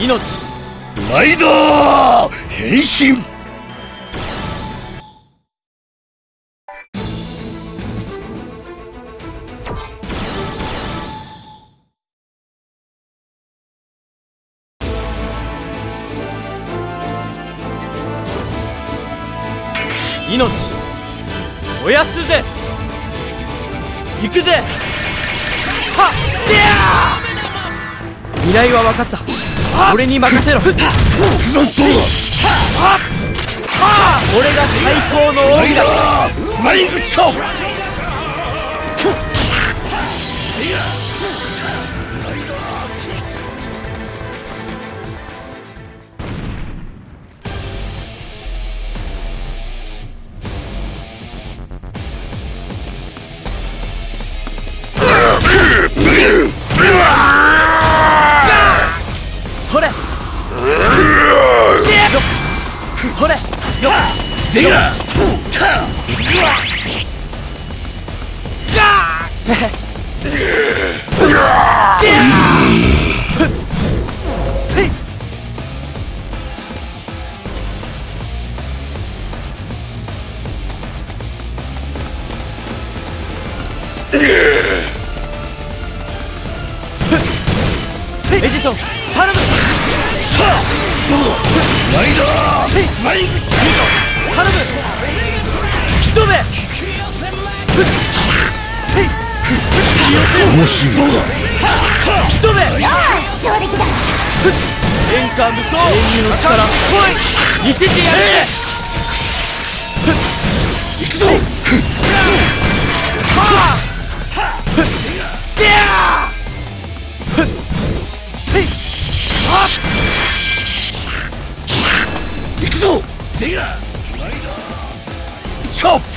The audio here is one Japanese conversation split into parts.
命。 ライダー変身。 命燃やすぜ。行くぜ。はっせやー。未来は分かった。俺に任せろ。俺が最高の奥義だ。 フライングチョーク。 それそれでがエジソン頼む。 どうだライダーフライングチョーク。 頼む。引き止め。 もしどうだ引き止め。 上出来だ。 天下無双英雄の力来い。見せてやれ。 行くぞ。 はあでや行くぞ。でがライダーチョップ。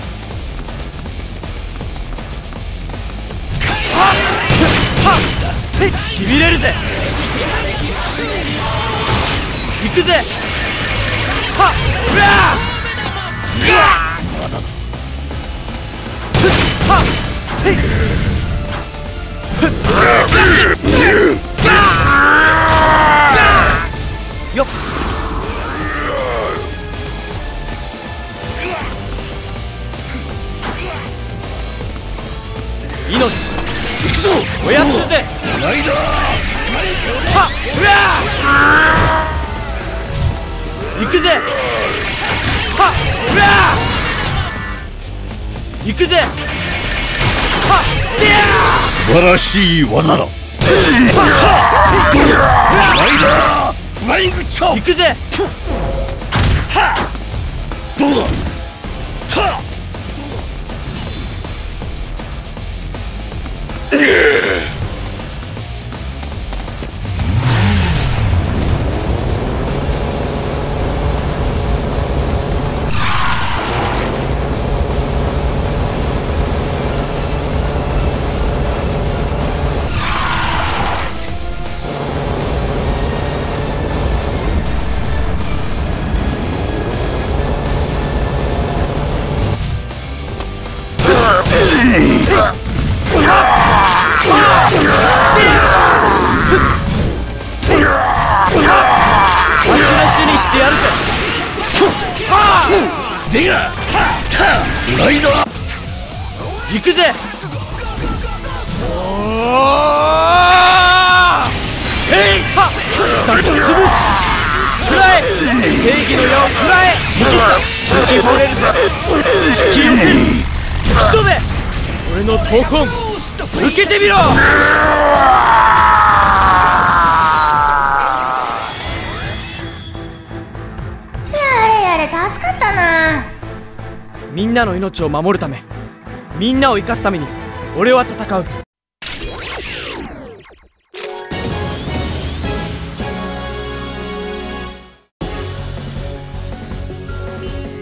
しびれるぜ。行くぜ。はっうわはっよっ。命行くぞ。 燃やすぜ。 ライダーはっうわ行くぜ。はっうわ行くぜ。はっでや素晴らしい技だ。ライダーフライングチョーク。 行くぜ。 どうだしてやるぜ。 でがライダー行くぜ。だっこ潰す。食らえ。正義の矢を食らえ。生き惚れるぜ。引き寄せる。引き止め。俺の闘魂受けてみろ。 助かったな。 みんなの命を守るため、みんなを生かすために俺は戦う。